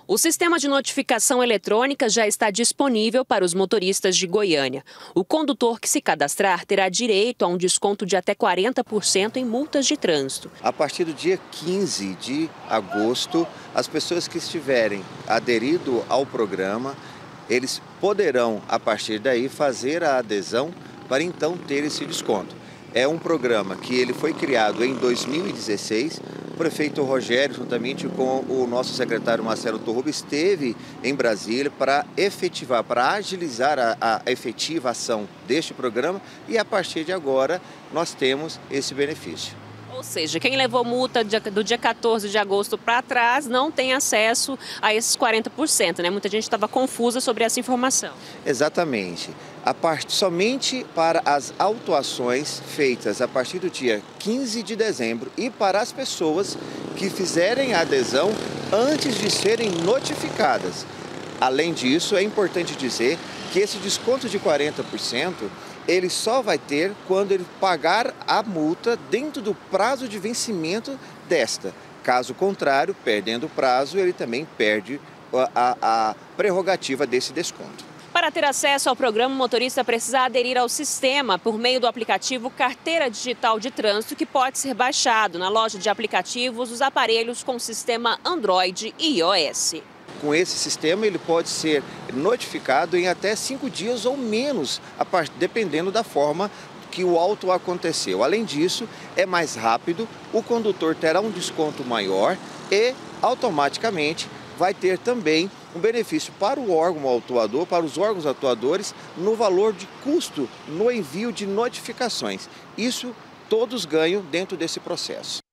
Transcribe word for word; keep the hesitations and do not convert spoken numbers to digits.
O sistema de notificação eletrônica já está disponível para os motoristas de Goiânia. O condutor que se cadastrar terá direito a um desconto de até quarenta por cento em multas de trânsito. A partir do dia quinze de agosto, as pessoas que estiverem aderido ao programa, eles poderão, a partir daí, fazer a adesão para então ter esse desconto. É um programa que ele foi criado em dois mil e dezesseis. O prefeito Rogério, juntamente com o nosso secretário Marcelo Torruba, esteve em Brasília para efetivar, para agilizar a, a efetiva ação deste programa e a partir de agora nós temos esse benefício. Ou seja, quem levou multa do dia quatorze de agosto para trás não tem acesso a esses quarenta por cento, né? Muita gente estava confusa sobre essa informação. Exatamente. A part... Somente para as autuações feitas a partir do dia quinze de dezembro e para as pessoas que fizerem a adesão antes de serem notificadas. Além disso, é importante dizer que esse desconto de quarenta por cento ele só vai ter quando ele pagar a multa dentro do prazo de vencimento desta. Caso contrário, perdendo o prazo, ele também perde a, a, a prerrogativa desse desconto. Para ter acesso ao programa, o motorista precisa aderir ao sistema por meio do aplicativo Carteira Digital de Trânsito, que pode ser baixado na loja de aplicativos dos aparelhos com sistema Android e iOS. Com esse sistema, ele pode ser notificado em até cinco dias ou menos, dependendo da forma que o auto aconteceu. Além disso, é mais rápido, o condutor terá um desconto maior e, automaticamente, vai ter também um benefício para o órgão autuador, para os órgãos atuadores, no valor de custo no envio de notificações. Isso todos ganham dentro desse processo.